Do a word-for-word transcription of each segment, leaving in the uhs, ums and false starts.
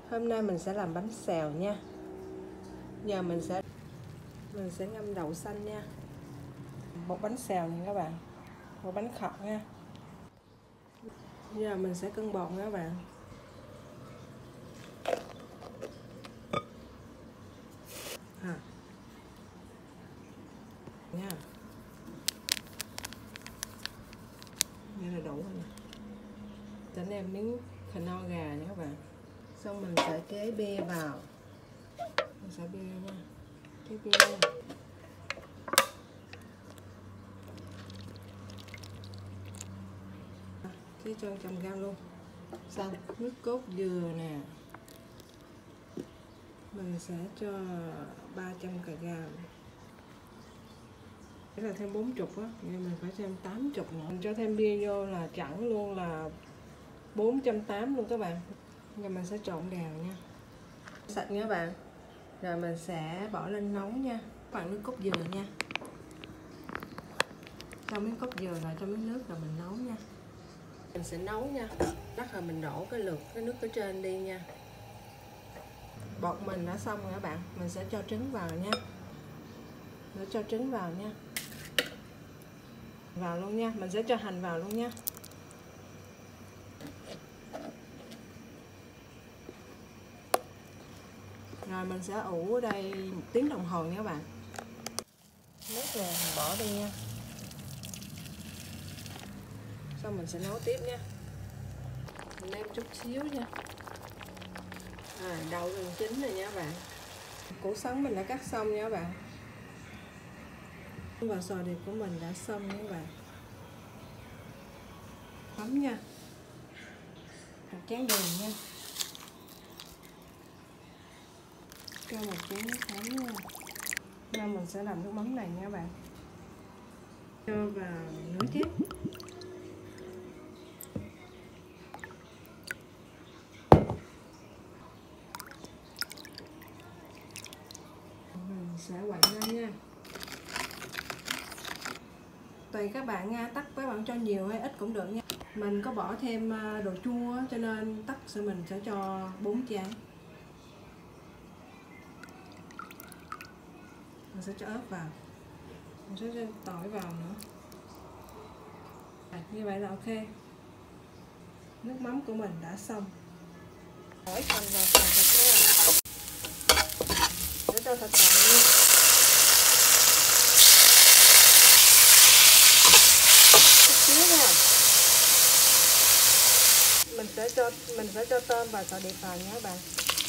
Hôm nay mình sẽ làm bánh xèo nha. Giờ mình sẽ mình sẽ ngâm đậu xanh nha. Một bánh xèo nha các bạn. Một bánh khọt nha. Giờ mình sẽ cân bột nha các bạn. À. Nha. Đây là đủ rồi nè. Cho em miếng khờ no gà nha các bạn. Xong mình sẽ chế bia vào. Mình sẽ bia nha. Chế bia nha. Chế cho trăm gram luôn. Xong nước cốt dừa nè. Mình sẽ cho ba trăm gram. Cái là thêm bốn mươi á, nhưng mình phải thêm tám mươi nữa. Mình cho thêm bia vô là chẳng luôn là bốn trăm tám mươi luôn các bạn. Rồi mình sẽ trộn đều nha. Sạch nha các bạn. Rồi mình sẽ bỏ lên nấu nha. Bằng nước cốt dừa nha. Cho miếng cốt dừa rồi cho miếng nước rồi mình nấu nha. Mình sẽ nấu nha. Bắt rồi mình đổ cái lượt cái nước ở trên đi nha. Bột mình đã xong rồi các bạn. Mình sẽ cho trứng vào nha. Để cho trứng vào nha. Vào luôn nha. Mình sẽ cho hành vào luôn nha. Rồi mình sẽ ủ ở đây một tiếng đồng hồ nha các bạn. Nước này mình bỏ đi nha. Xong mình sẽ nấu tiếp nha. Mình nêm chút xíu nha. À, đậu gần chín rồi nha các bạn. Củ sắn mình đã cắt xong nha các bạn. Và sò điệp của mình đã xong nha các bạn. Mắm nha. Một chén đường nha. Cho một chén nước mắm nha. Nên mình sẽ làm nước mắm này nha các bạn. Cho vào nửa chén. Mình sẽ quậy lên nha. Tùy các bạn nha, tắc các bạn cho nhiều hay ít cũng được nha. Mình có bỏ thêm đồ chua cho nên tắc sẽ mình sẽ cho bốn chén. Mình sẽ cho ớt vào. Mình sẽ cho tỏi vào nữa. À, như vậy là ok. Nước mắm của mình đã xong. Tỏi phần vào phần thịt nha. Để cho thịt vào nha. Chút xíu nha. Mình sẽ cho mình sẽ cho tôm và sò điệp vào nha các bạn.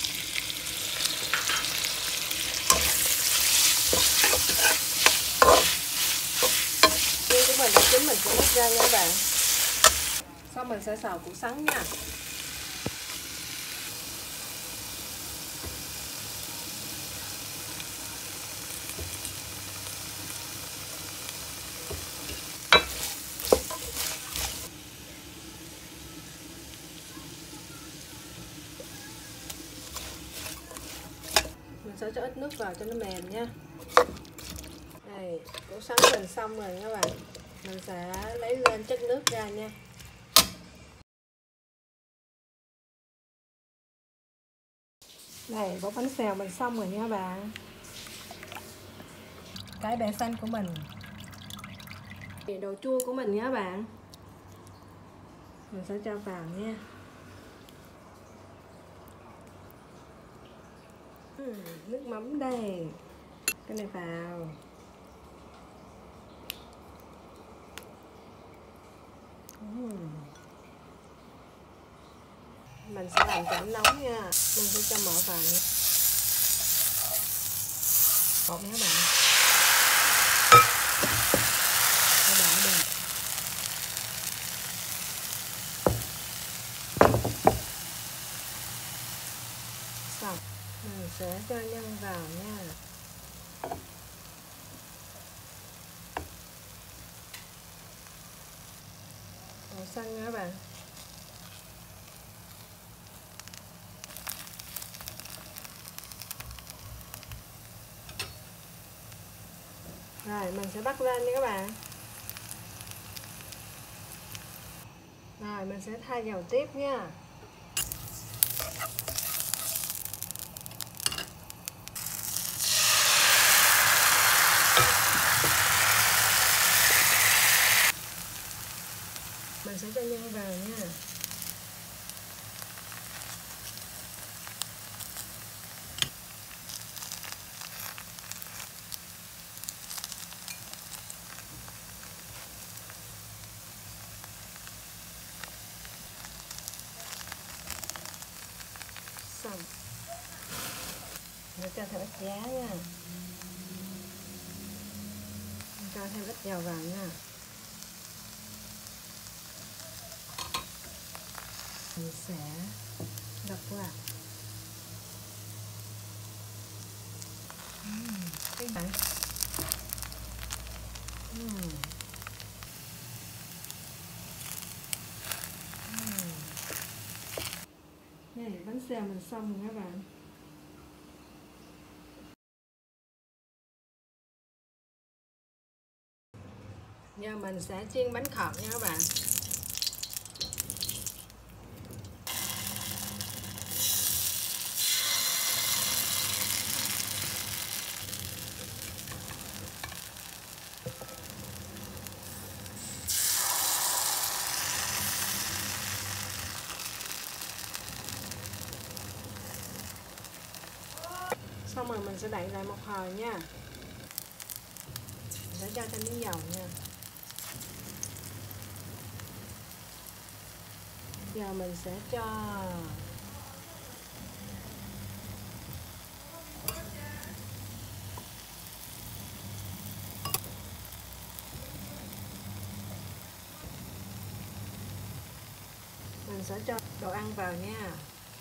Riêng của mình đã chín mình sẽ múc ra nha các bạn. Sau mình sẽ xào củ sắn nha. Mình sẽ cho ít nước vào cho nó mềm nha. Đây, củ sắn mình xong rồi các bạn. Mình sẽ lấy lên chất nước ra nha. Đây, bột bánh xèo mình xong rồi nha các bạn. Cái bẹ xanh của mình. Đồ chua của mình nha các bạn. Mình sẽ cho vào nha. uhm, Nước mắm đây. Cái này vào. uhm. Mình sẽ làm cho nóng nha. Mình sẽ cho mỡ vào nha. Bột nha các bạn. Nó đỏ được. Xong. Mình sẽ cho nhân vào nha. Đậu xanh nha các bạn. Rồi mình sẽ bắt lên nha các bạn. Rồi mình sẽ thay dầu tiếp nha. xong. Mình cho thêm ít giá nha. Mình cho thêm ít dầu vào nha. Mình sẽ đập qua. Uhm, cái bạn. Uhm. Uhm. Này, bánh xèo mình xong rồi các bạn. Giờ mình sẽ chiên bánh khọt nha các bạn. Xong rồi mình sẽ đậy lại một hồi nha. Mình sẽ cho thêm miếng dầu nha. Giờ mình sẽ cho mình sẽ cho đồ ăn vào nha.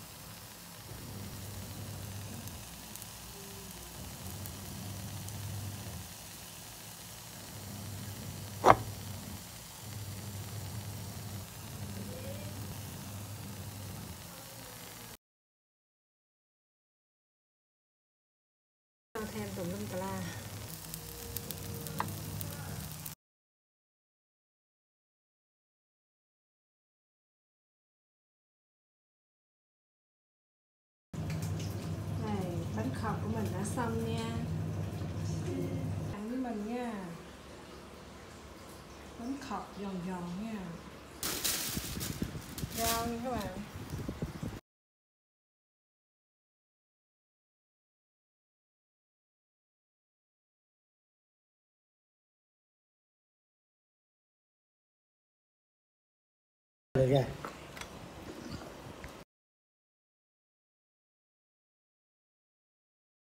Cho thêm tùm lum tà la. Này, bánh khọt của mình đã xong nha. Ăn với mình nha. Bánh khọt giòn giòn nha. Rau nha các bạn. Được rồi.